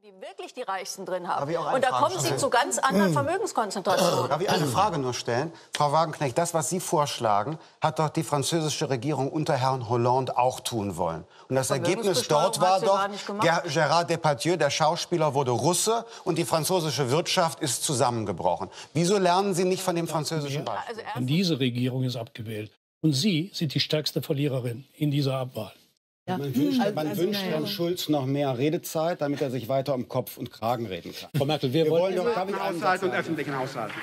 die wirklich die Reichsten drin haben. Und da kommen Sie zu ganz anderen Vermögenskonzentrationen. Darf ich eine Frage nur stellen? Frau Wagenknecht, das, was Sie vorschlagen, hat doch die französische Regierung unter Herrn Hollande auch tun wollen. Und das Ergebnis dort war doch, Gérard Depardieu, der Schauspieler, wurde Russe und die französische Wirtschaft ist zusammengebrochen. Wieso lernen Sie nicht von dem französischen Beispiel? Also diese Regierung ist abgewählt. Und Sie sind die stärkste Verliererin in dieser Abwahl. Ja. Man wünscht Herrn Schulz noch mehr Redezeit, damit er sich weiter um Kopf und Kragen reden kann. Frau Merkel, wir wollen doch Haushalt und öffentlichen Haushalten.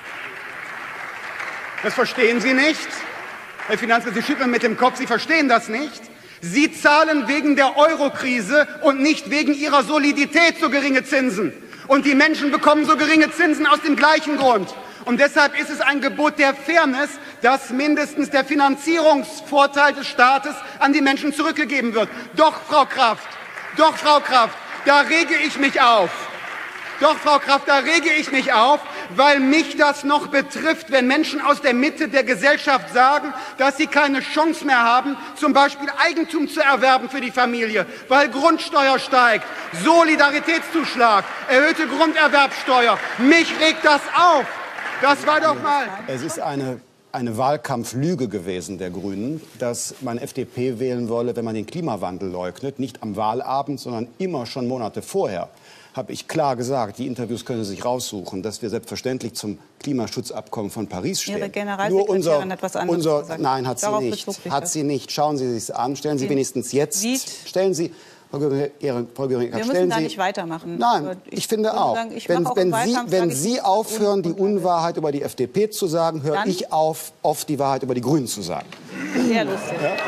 Das verstehen Sie nicht. Herr Finanzminister, Sie schütteln mit dem Kopf, Sie verstehen das nicht. Sie zahlen wegen der Eurokrise und nicht wegen Ihrer Solidität so geringe Zinsen. Und die Menschen bekommen so geringe Zinsen aus dem gleichen Grund. Und deshalb ist es ein Gebot der Fairness, dass mindestens der Finanzierungsvorteil des Staates an die Menschen zurückgegeben wird. Doch, Frau Kraft, da rege ich mich auf. Doch, Frau Kraft, da rege ich mich auf, weil mich das noch betrifft, wenn Menschen aus der Mitte der Gesellschaft sagen, dass sie keine Chance mehr haben, zum Beispiel Eigentum zu erwerben für die Familie, weil Grundsteuer steigt, Solidaritätszuschlag, erhöhte Grunderwerbsteuer. Mich regt das auf. Das war doch mal... Es ist eine Wahlkampflüge gewesen der Grünen, dass man FDP wählen wolle, wenn man den Klimawandel leugnet. Nicht am Wahlabend, sondern immer schon Monate vorher. Habe ich klar gesagt, die Interviews können Sie sich raussuchen, dass wir selbstverständlich zum Klimaschutzabkommen von Paris stehen. Ihre Generalsekretärin hat was anderes gesagt. Nein, hat sie nicht. Hat sie nicht. Schauen Sie sich an. Stellen Sie wenigstens jetzt. Stellen Sie... Frau Göring, wir müssen da nicht weitermachen. Nein, ich finde auch. Wenn Sie aufhören, die Unwahrheit über die FDP zu sagen, höre ich auf, oft die Wahrheit über die Grünen zu sagen. Sehr lustig. Ja?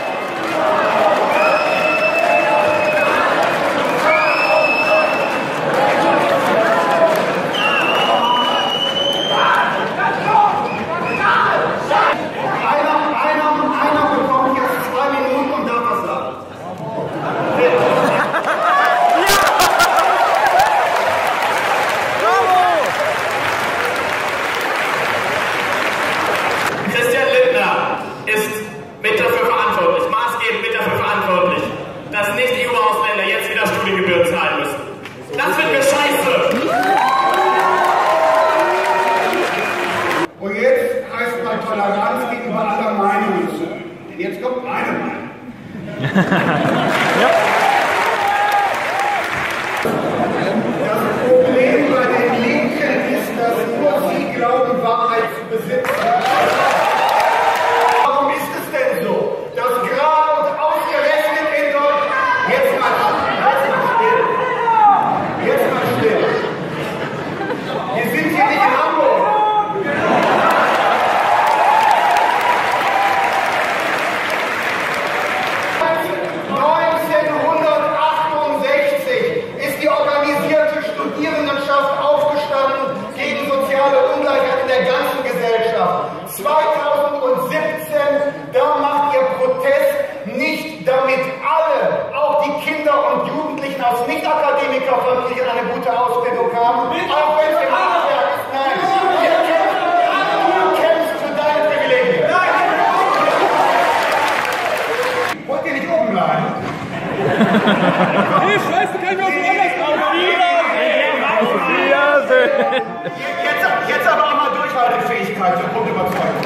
Jetzt aber auch mal Durchhaltefähigkeit zur Grundüberzeugung.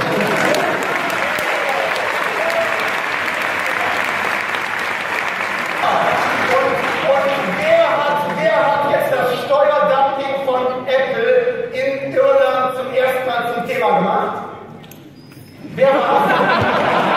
Und wer hat jetzt das Steuerdumping von Apple in Irland zum ersten Mal zum Thema gemacht? Wer war das?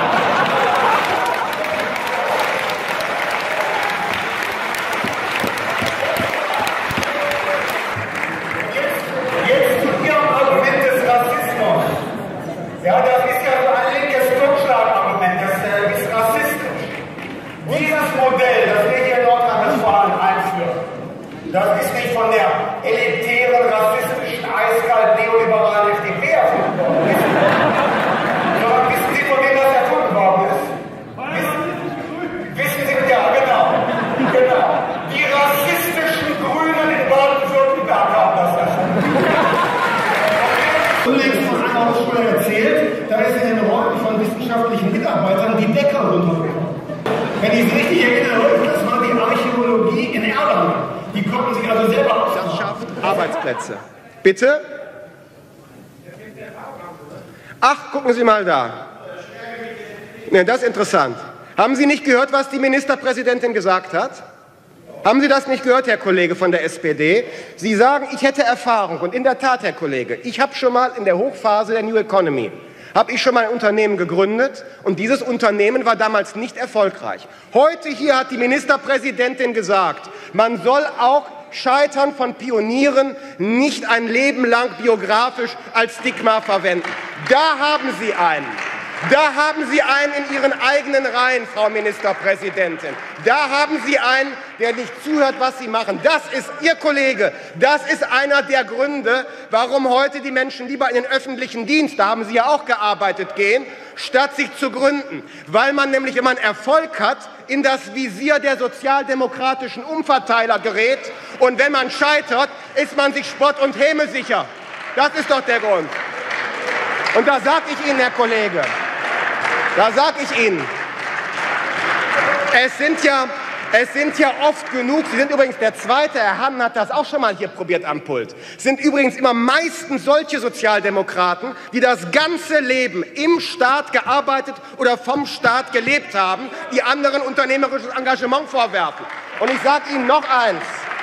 Ja, das ist ja so ein linkes Totschlagargument, das ist rassistisch. Dieses Modell, das wir hier in Nordrhein-Westfalen einführen, das ist nicht von der elitären, rassistischen, eiskalt neoliberalen FDP erfunden worden. Sondern wissen Sie, von wem das erfunden worden ist? Wissen Sie, ja, genau. Die rassistischen Grünen in Baden-Württemberg haben das erfunden. Unlängst von einer Hochschule erzählt, da ist in den Räumen von wissenschaftlichen Mitarbeitern die Decke runtergekommen. Wenn ich es richtig erinnere, das war die Archäologie in Erlangen. Die konnten sich also selber aussuchen. Das schafft Arbeitsplätze. Bitte? Ach, gucken Sie mal da. Ne, das ist interessant. Haben Sie nicht gehört, was die Ministerpräsidentin gesagt hat? Haben Sie das nicht gehört, Herr Kollege von der SPD? Sie sagen, ich hätte Erfahrung. Und in der Tat, Herr Kollege, ich habe schon mal in der Hochphase der New Economy, habe ich schon mal ein Unternehmen gegründet und dieses Unternehmen war damals nicht erfolgreich. Heute hier hat die Ministerpräsidentin gesagt, man soll auch Scheitern von Pionieren nicht ein Leben lang biografisch als Stigma verwenden. Da haben Sie einen. Da haben Sie einen in Ihren eigenen Reihen, Frau Ministerpräsidentin. Da haben Sie einen, der nicht zuhört, was Sie machen. Das ist Ihr Kollege. Das ist einer der Gründe, warum heute die Menschen lieber in den öffentlichen Dienst, da haben Sie ja auch gearbeitet, gehen, statt sich zu gründen. Weil man nämlich, wenn man Erfolg hat, in das Visier der sozialdemokratischen Umverteiler gerät. Und wenn man scheitert, ist man sich Spott und Häme sicher. Das ist doch der Grund. Und da sage ich Ihnen, Herr Kollege, da sage ich Ihnen, es sind ja oft genug, Sie sind übrigens der Zweite, Herr Hannen hat das auch schon mal hier probiert am Pult, sind übrigens immer meistens solche Sozialdemokraten, die das ganze Leben im Staat gearbeitet oder vom Staat gelebt haben, die anderen unternehmerisches Engagement vorwerfen. Und ich sage Ihnen noch eins,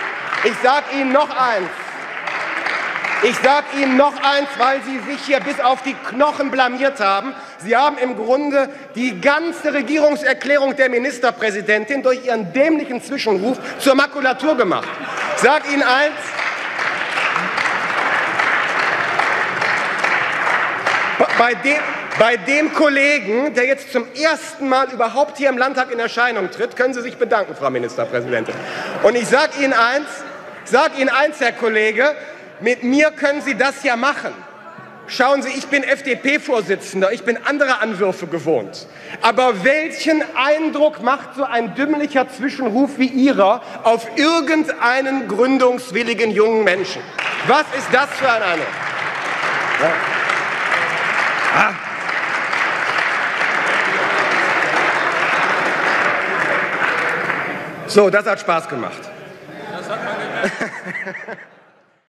weil Sie sich hier bis auf die Knochen blamiert haben. Sie haben im Grunde die ganze Regierungserklärung der Ministerpräsidentin durch Ihren dämlichen Zwischenruf zur Makulatur gemacht. Ich sage Ihnen eins, bei dem Kollegen, der jetzt zum ersten Mal überhaupt hier im Landtag in Erscheinung tritt, können Sie sich bedanken, Frau Ministerpräsidentin. Und ich sage Ihnen eins, Herr Kollege, mit mir können Sie das ja machen. Schauen Sie, ich bin FDP-Vorsitzender, ich bin andere Anwürfe gewohnt. Aber welchen Eindruck macht so ein dümmlicher Zwischenruf wie Ihrer auf irgendeinen gründungswilligen jungen Menschen? Was ist das für ein Eindruck? Ja. Ah. So, das hat Spaß gemacht. Das hat man gemerkt.